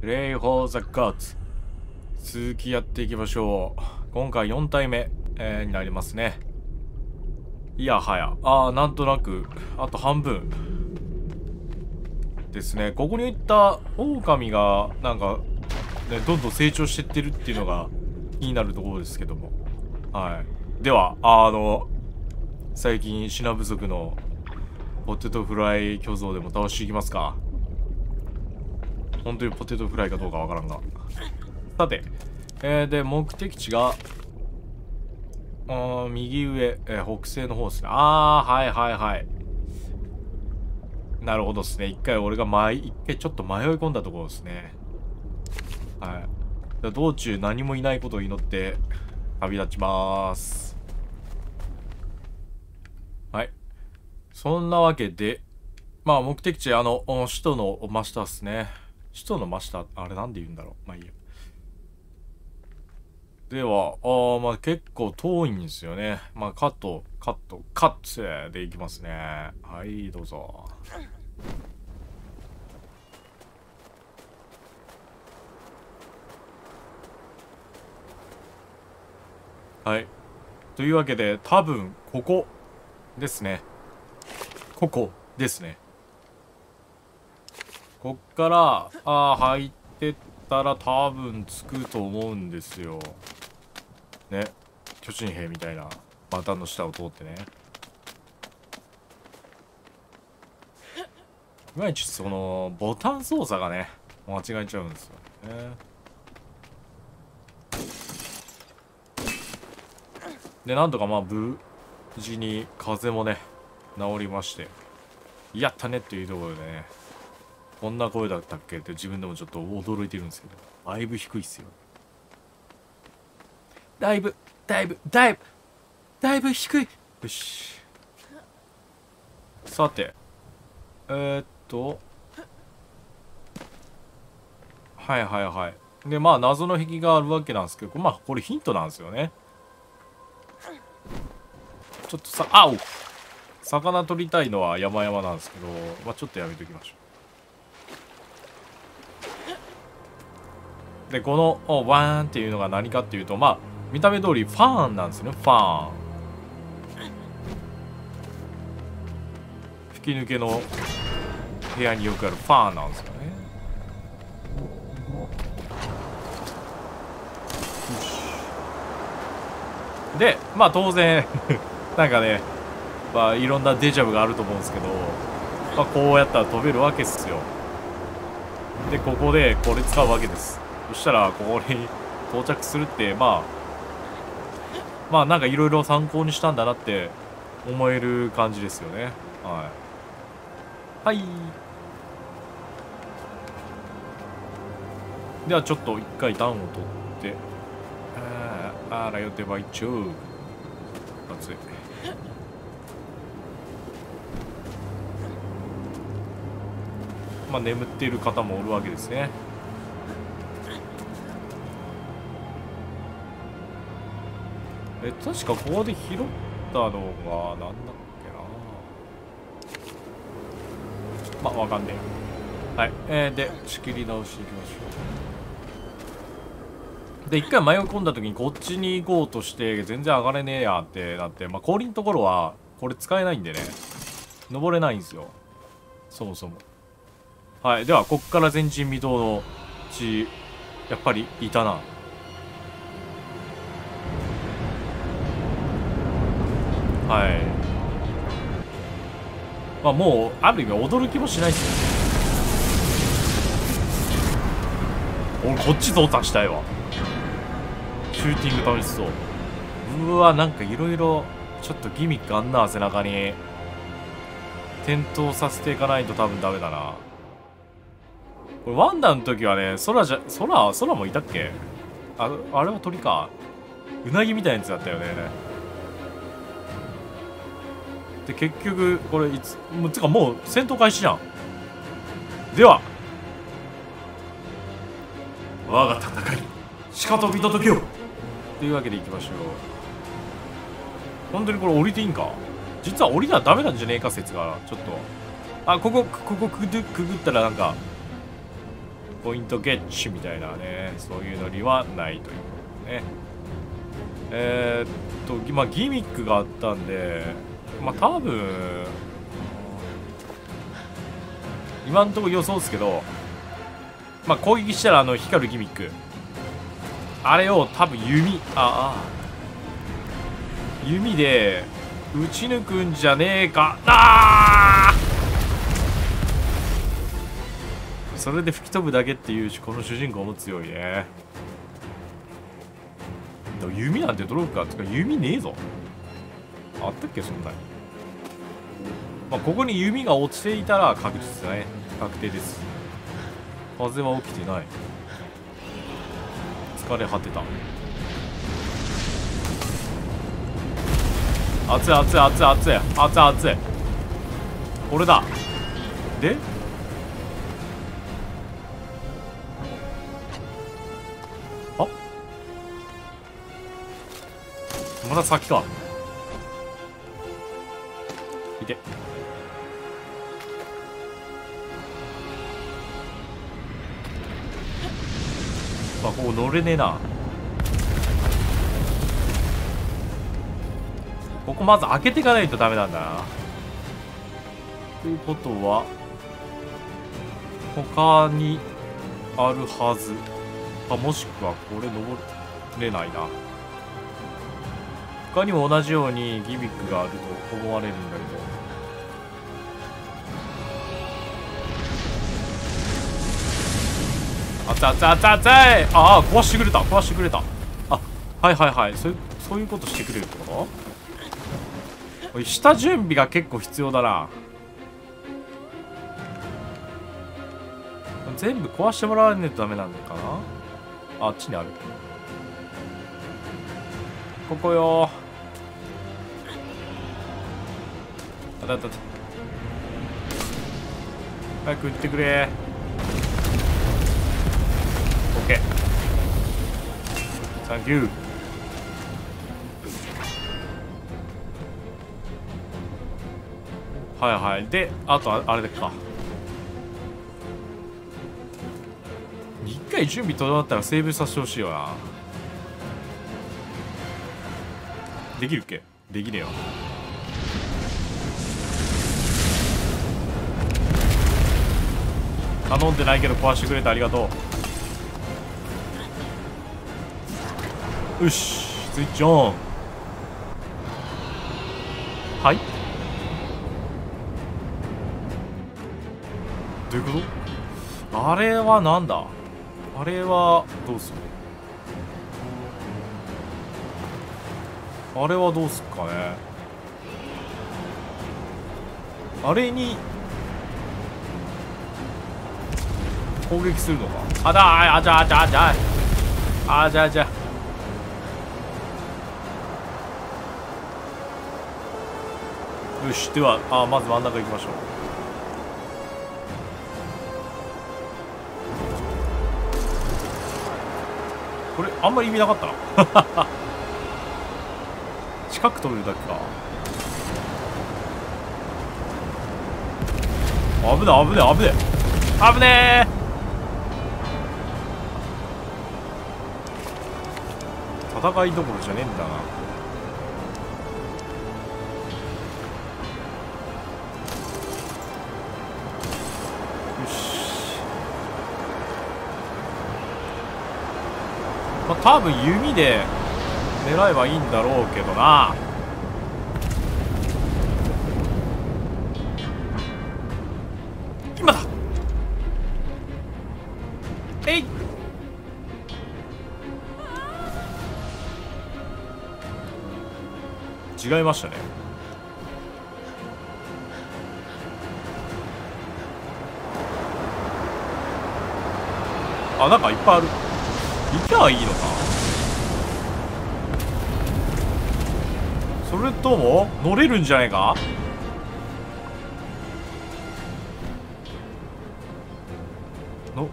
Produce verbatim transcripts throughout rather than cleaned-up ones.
プレイフォーザゴッツ。続きやっていきましょう。今回よん体目、えー、になりますね。いやはや。あー、なんとなく、あと半分。ですね。ここに行った狼が、なんか、ね、どんどん成長してってるっていうのが気になるところですけども。はい。では、あの、最近品不足のポテトフライ巨像でも倒していきますか。本当にポテトフライかどうかわからんが。さて、えー、で、目的地が、あー右上、えー、北西の方ですね。あー、はいはいはい。なるほどですね。一回俺が前、一回ちょっと迷い込んだところですね。はい。道中何もいないことを祈って、旅立ちまーす。はい。そんなわけで、まあ目的地、あの、首都の真下っすね。首都の真下、あれなんで言うんだろう。まあいいや。では、あー、まあ結構遠いんですよね。まあカット、カット、カッツでいきますね。はい、どうぞ。はい。というわけで、多分、ここですね。ここですね。こっから、あー、入ってったら多分着くと思うんですよ。ね。巨人兵みたいな股の下を通ってね。いまいちそのボタン操作がね間違えちゃうんですよね。でなんとかまあ無事に風もね治りまして、やったねっていうところでね、こんな声だったっけって自分でもちょっと驚いてるんですけど、だいぶ低いっすよ。だいぶだいぶだいぶだいぶ低い。よし、さて、えー、っとはいはいはい。でまあ謎の壁があるわけなんですけど、まあこれヒントなんですよね。ちょっとさ、あお魚取りたいのは山々なんですけど、まあちょっとやめときましょう。でこのおワーンっていうのが何かっていうと、まあ見た目通りファーンなんですよね。ファーン、吹き抜けの部屋によくあるファーンなんですよね。でまあ当然なんかね、まあいろんなデジャブがあると思うんですけど、まあこうやったら飛べるわけっすよ。でここでこれ使うわけです。そしたらここに到着するって、まあまあなんかいろいろ参考にしたんだなって思える感じですよね。はいはい。ではちょっと一回暖を取って、あーあらよてば一応熱い。まあ眠っている方もおるわけですね。え確かここで拾ったのがなんだっけな。まあわかんねえ。はい、えー、で仕切り直しいきましょう。で一回迷い込んだ時にこっちに行こうとして全然上がれねえやってなって、まあ氷のところはこれ使えないんでね、登れないんですよそもそも。はい、ではこっから前人未到の地、やっぱりいたな。はい。まあもうある意味驚きもしないですよね。俺こっち増産したいわ。シューティング楽しそう。うわ、なんかいろいろちょっとギミックあんな、背中に点灯させていかないと多分ダメだな。これワンダの時はね、空じゃ空空もいたっけ。ああれは鳥か。うなぎみたいなやつだったよね。で結局これいつもうつかもう戦闘開始じゃん。では我が戦いしかと見届けようというわけでいきましょう。本当にこれ降りていいんか。実は降りなダメなんじゃねえか説がちょっと。あここここくぐくぐったらなんかポイントゲッチみたいなね、そういうノリはないということね。えー、っとまあギミックがあったんで、まあ多分今んところ予想ですけど、まあ攻撃したらあの光るギミック、あれを多分弓、ああ弓で撃ち抜くんじゃねえか。あー、それで吹き飛ぶだけっていうし、この主人公も強いね。でも弓なんて届くかってか、弓ねえぞ。あったっけそんなに。まあここに弓が落ちていたら確実だね、確定です。風は起きてない。疲れ果てた。熱い熱い熱い熱い熱い熱い。これだ。であ、まだ先か。いて。あ、ここ乗れねえな。ここまず開けていかないとダメなんだな。ということは他にあるはずか、もしくはこれ登れないな。他にも同じようにギミックがあると思われるんだけど。熱い熱い熱い熱い。ああ、壊してくれた壊してくれた。あ、はいはいはい、そういうそういうことしてくれるってこと。下準備が結構必要だな。全部壊してもらわないとダメなのかな。あっちにある。ここよ。あたたた。早く撃ってくれ。オッケー。サンキュー。はいはい。で、あとはあれでか。一回準備整ったらセーブさせてほしいよな。できるっけ。できねえよ。頼んでないけど壊してくれてありがとう。よし、スイッチオン。はい、どういうこと。あれはなんだ。あれはどうする。あれはどうすっかね。あれに攻撃するのか。あだあじゃあじゃあじゃああじゃあじゃあ。よし、ではあまず真ん中行きましょう。これあんまり意味なかったな。近く飛べるだけか。危ない危ない危ない危ねえ。戦いどころじゃねえんだな。よし、まあ多分弓で狙えばいいんだろうけどな。今だ。えい。違いましたね。あ、なんかいっぱいある。行きゃいいのか。それとも乗れるんじゃないか。の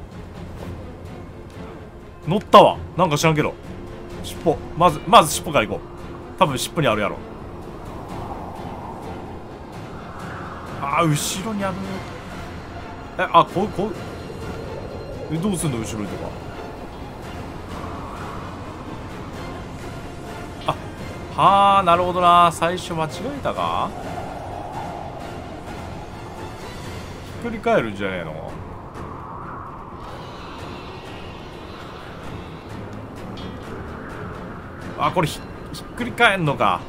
乗ったわ。なんか知らんけど。尻尾、まずまず尻尾から行こう。多分尻尾にあるやろ。あー、後ろにある。え、あ、こうこうえ、どうすんの後ろとか。あ、はあ、なるほどな。最初間違えたか。ひっくり返るんじゃねえの。あ、これ ひ, ひっくり返んのか。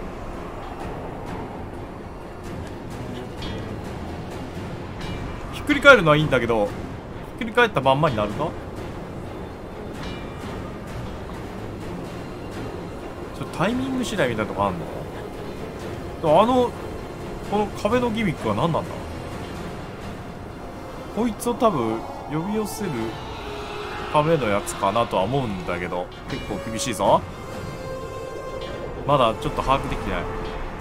ひっくり返るのはいいんだけど、ひっくり返ったまんまになるか。ちょっとタイミング次第みたいなとこあんの。あのこの壁のギミックは何なんだ。こいつを多分呼び寄せるためのやつかなとは思うんだけど、結構厳しいぞ。まだちょっと把握できてない。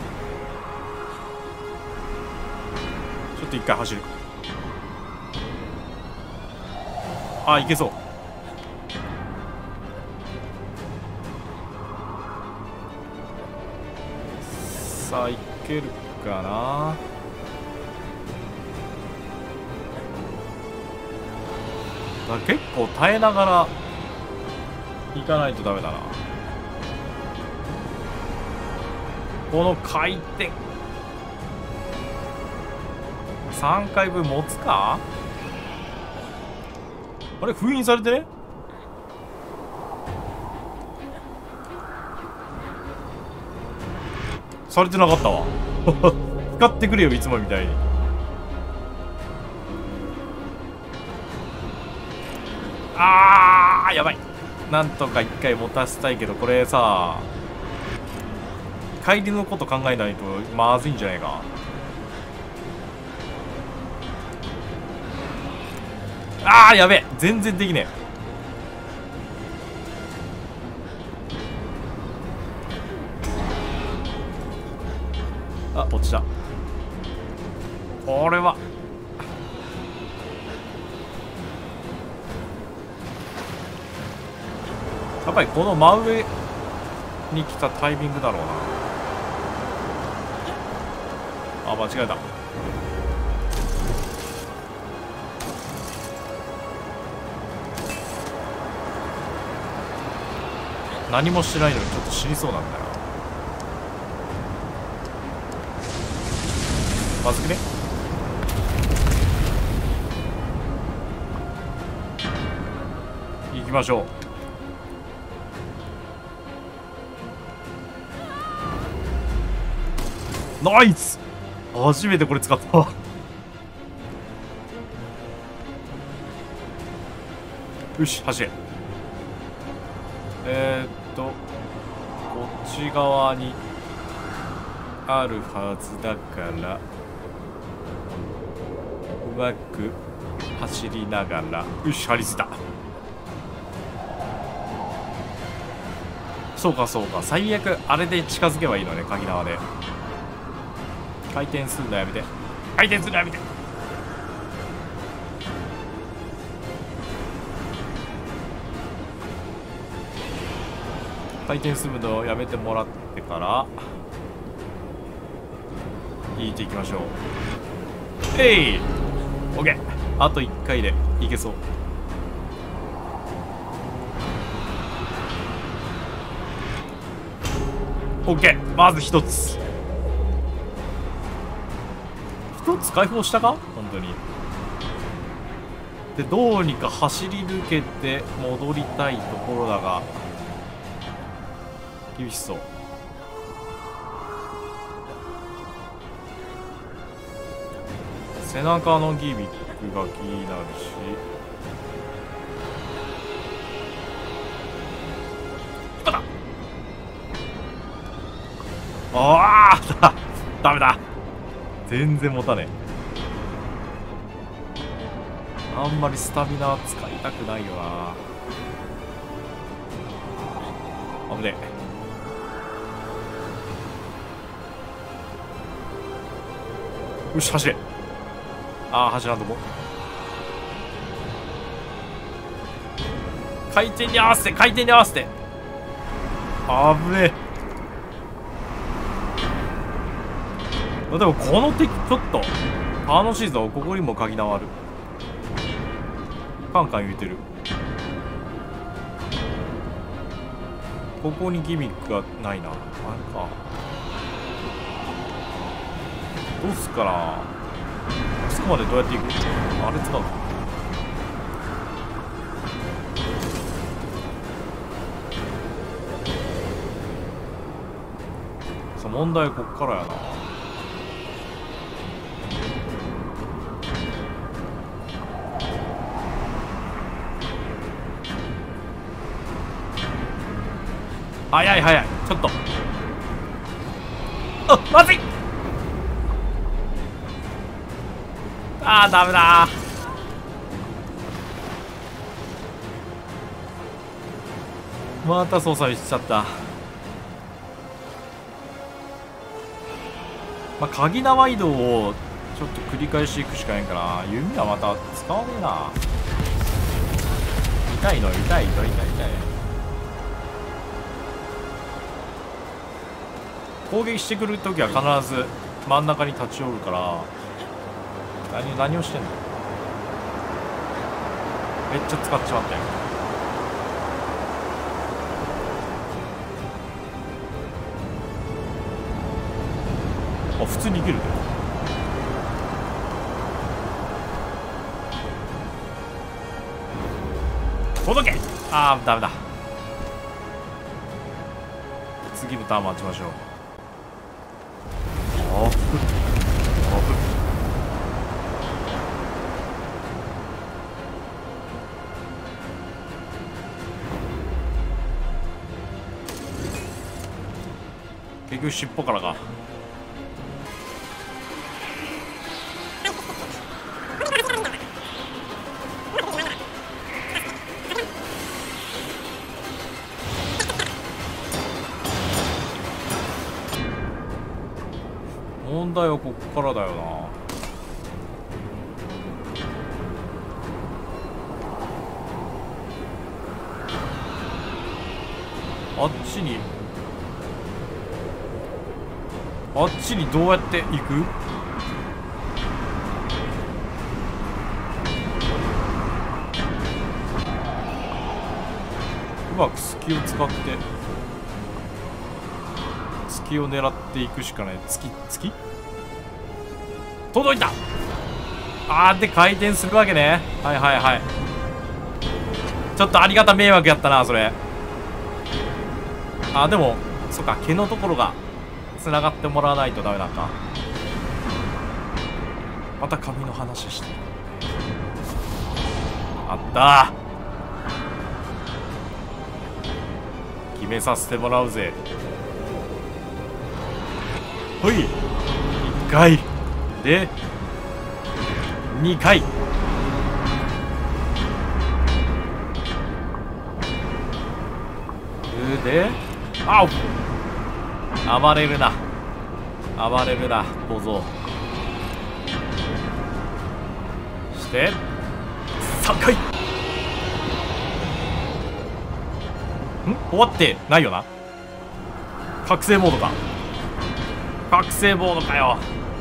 ちょっと一回走る。あ、いけそう。さあ、いけるかな。だ結構耐えながら行かないとダメだな。この回転さんかいぶん持つか。あれ封印されてね。されてなかったわ使ってくれよいつもみたいに。あーやばい。なんとか一回持たせたいけど、これさ帰りのこと考えないとまずいんじゃないか。あーやべえ、全然できねえ。あ、落ちた。これはやっぱりこの真上に来たタイミングだろうな。あ、間違えた。何もしてないのにちょっと死にそうなんだよ。まずくね。行きましょう。ナイス。初めてこれ使ったわよし走れ。えー、っとこっち側にあるはずだからうまく走りながら。よし張り付いた。そうかそうか、最悪あれで近づけばいいのね。鍵縄で回転するのやめて。回転するのやめて。回転するのをやめてもらってから引いていきましょう。えい OK。 あといっかいでいけそう。OK。 まずひとつひとつ解放したか本当に。でどうにか走り抜けて戻りたいところだが厳しそう。背中のギミックが気になるし、あだああダメだ。全然持たねえ。あんまりスタミナ使いたくないよな。危ねえ。よし走れ。ああ走らんとこ。回転に合わせて回転に合わせて。あぶねえ。でもこの敵ちょっと楽しいぞ。ここにも鍵縄ある。 カンカン言うてる。ここにギミックがないな。あれか。どうすっかな。あそこまでどうやって行く？あれ使う。さあ問題はこっからやな。早い早い、ちょっと。あ、まずい。あー、ダメだー。また操作しちゃった。まあ、鍵縄移動をちょっと繰り返していくしかないから、弓はまた使わねえな。痛いの、痛い、痛い、痛い、痛い。攻撃してくるときは必ず真ん中に立ち寄るから。何、何をしてんの。めっちゃ使っちまったよ。あ、普通にいけるね。届け。あー、ダメだ。次のターン待ちましょう。オフオフ。結局尻尾からか。問題はこっからだよな。あっちにあっちにどうやって行く？うまく隙を使って隙を狙っていくしかない。月月届いた。あーで回転するわけね。はいはいはい。ちょっとありがた迷惑やったなそれ。あーでもそっか、毛のところがつながってもらわないとダメなんか。また髪の話してあったー。決めさせてもらうぜ。ほい、いっかいでにかい。であお暴れるな暴れるな小僧してさんかい。ん終わってないよな。覚醒モードか。覚醒モードかよ。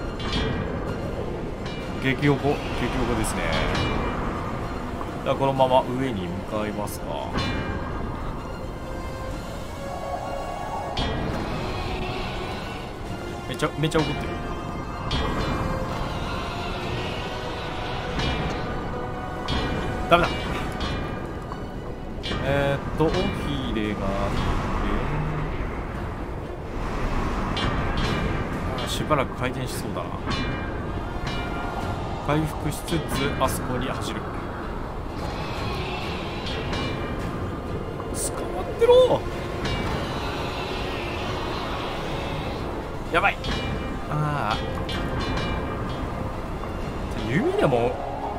激横激横ですね。じゃあこのまま上に向かいますか。めちゃめちゃ怒ってる。ダメだ。えー、っと尾ひれがあって、しばらく回転しそうだな。回復しつつあそこに走る。捕まってろ。やばい。ああ弓でも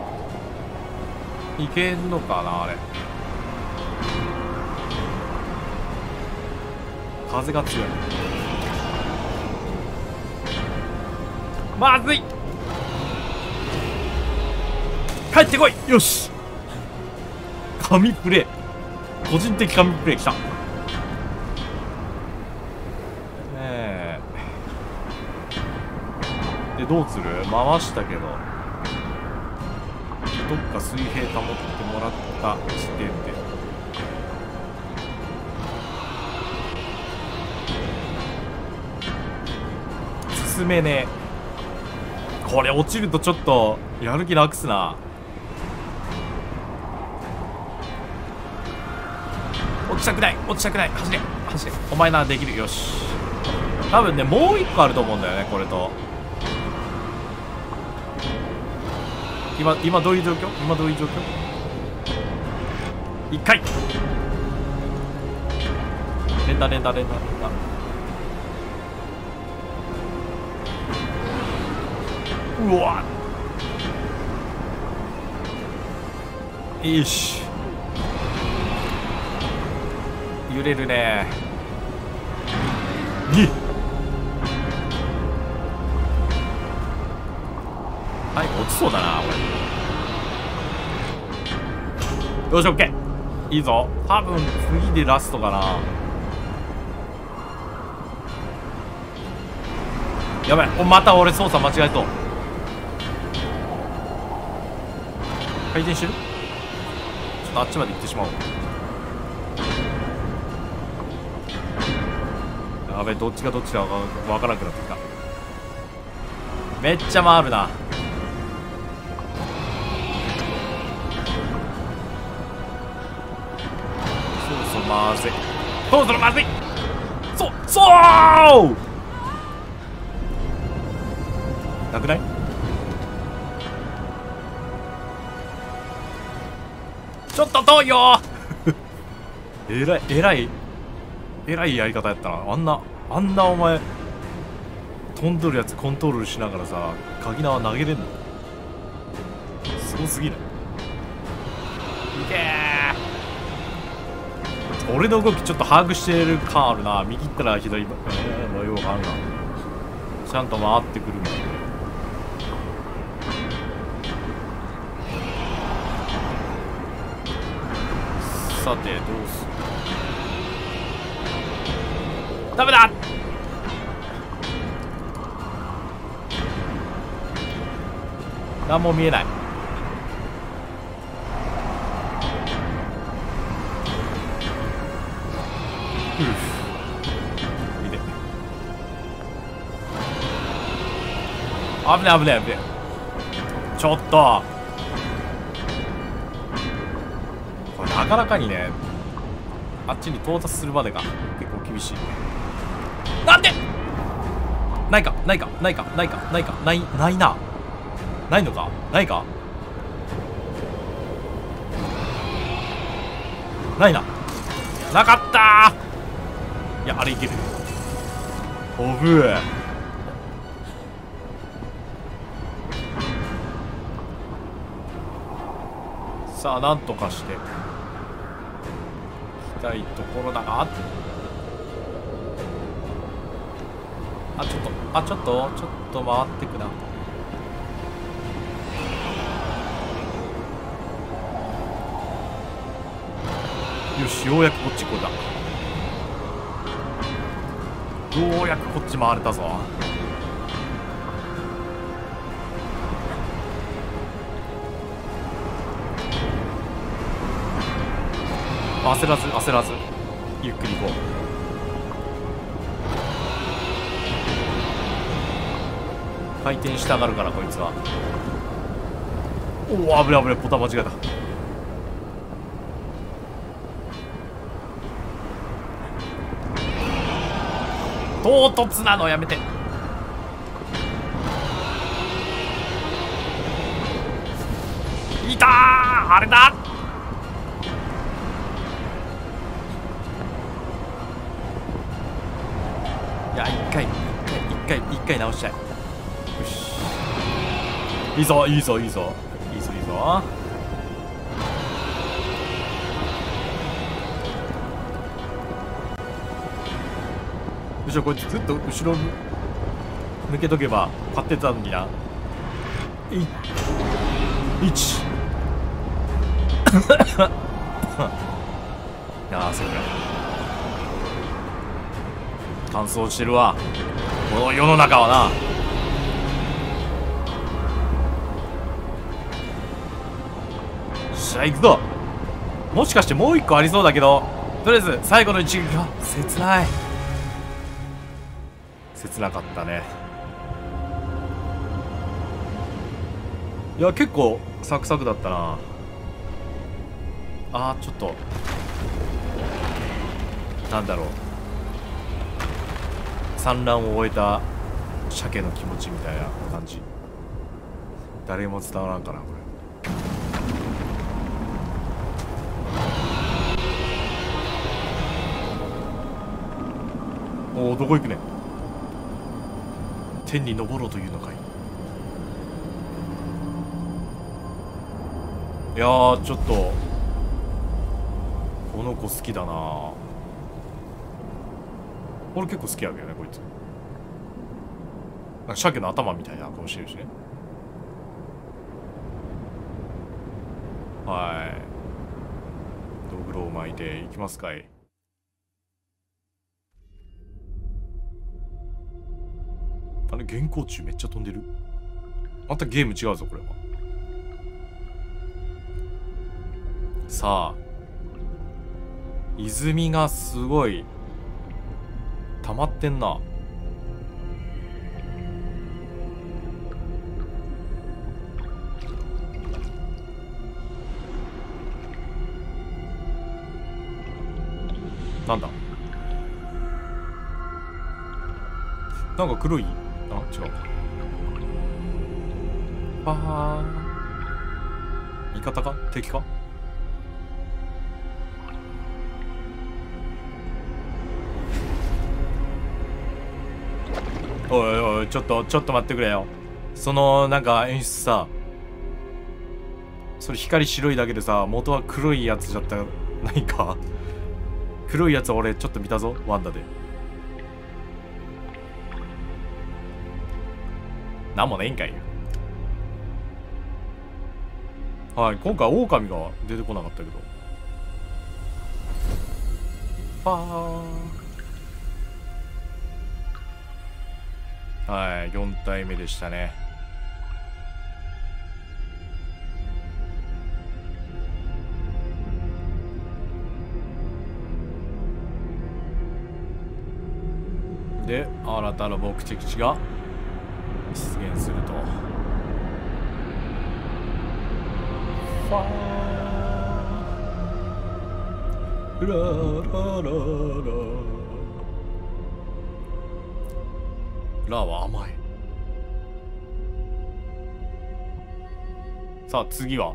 いけんのかな。あれ風が強い。まずい。帰ってこい。よし神プレー、個人的神プレーきた。ええでどうする。回したけどどっか水平保ってもらった時点で進めねえ。これ落ちるとちょっとやる気なくすな。落ちたくない、落ちたくない。走れ走れ、お前ならできる。よし、多分ねもう一個あると思うんだよね、これと。今今どういう状況、今どういう状況。一回連打連打連打連打。うわよし、揺れるね。にはい、落ちそうだなこれ。よし、オッケー、いいぞ。多分次でラストかな。やばい、おまた俺操作間違えそう。回転してる。ちょっとあっちまで行ってしまおう。やべえ、どっちがどっちだか分からなくなってきた。めっちゃ回るな。そろそろまずい、そろそろまずい。そそうなくない。ちょっと遠いよえらいえらいえらいやり方やったな。あんなあんなお前飛んどるやつコントロールしながらさ、鍵縄投げれんのすごすぎない。いけー、俺の動きちょっと把握してる感あるな。右行ったら左、えー、のようがあるな。ちゃんと回ってくるもん。さてどうする。ダメだ。何も見えない。うふ、見て、危ない危ない危ない。ちょっとこれなかなかにね、あっちに到達するまでが結構厳しい。なんでないかないかないかないかないかないないな。ないのかないかないな。なかったー。いや、あれいける。おぶー。さあなんとかしていきたいところだが、あちょっとあちょっとちょっと回ってくな。よし、ようやくこっちこれだ。ようやくこっち回れたぞ。焦らず焦らずゆっくり行こう。回転したがるからこいつは。おお、危ない危ない、ボタン間違えた。唐突なのやめて。いたー、あれだ。いや、一回一回一回一回直したい。よし、いいぞいいぞいいぞいいぞいいぞ。むしろこいつずっと後ろ抜けとけば勝ってたのにな。いちいやー、せっかい乾燥してるわこの世の中はな。 しゃ行くぞ。もしかしてもう一個ありそうだけど、とりあえず最後の一撃が切ない。切なかったね。いや結構サクサクだったな。あーちょっとなんだろう、産卵を終えた鮭の気持ちみたいな感じ。誰も伝わらんかなこれ。おお、どこ行くねん。天に昇ろうというのかい。いやーちょっとこの子好きだな。俺結構好きやけどねこいつ。なんか鮭の頭みたいな顔してるしね。はい、ドグロを巻いていきますかい。あれ原稿中めっちゃ飛んでる。またゲーム違うぞこれは。さあ泉がすごい溜まってんな。なんだなんか黒い、あ、違う。あー、味方か敵か。おいおい、ちょっとちょっと待ってくれよ。そのなんか演出さ、それ光白いだけでさ、元は黒いやつだったらないか。黒いやつ俺ちょっと見たぞワンダで。なんもねえんかいよ。はい、今回狼が出てこなかったけど。パー。はい、よん体目でしたね。で、新たな目的地が出現すると。ファーラララララは甘い。さあ次は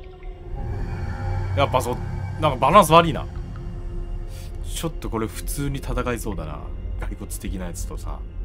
やっぱそなんかバランス悪いな。ちょっとこれ普通に戦いそうだな。骸骨的なやつとさ。